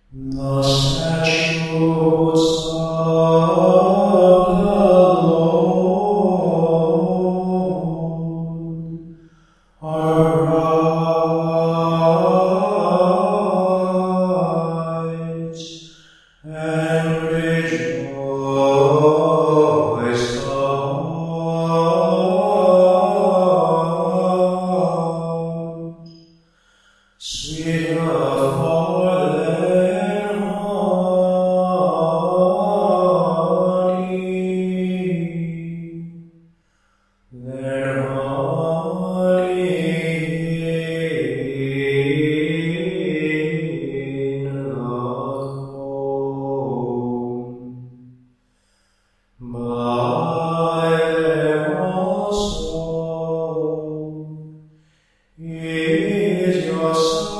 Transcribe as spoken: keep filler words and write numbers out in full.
The statutes of the Lord are right, and rejoice the heart. Sweeter far than honey, than honey in the comb. By them also is your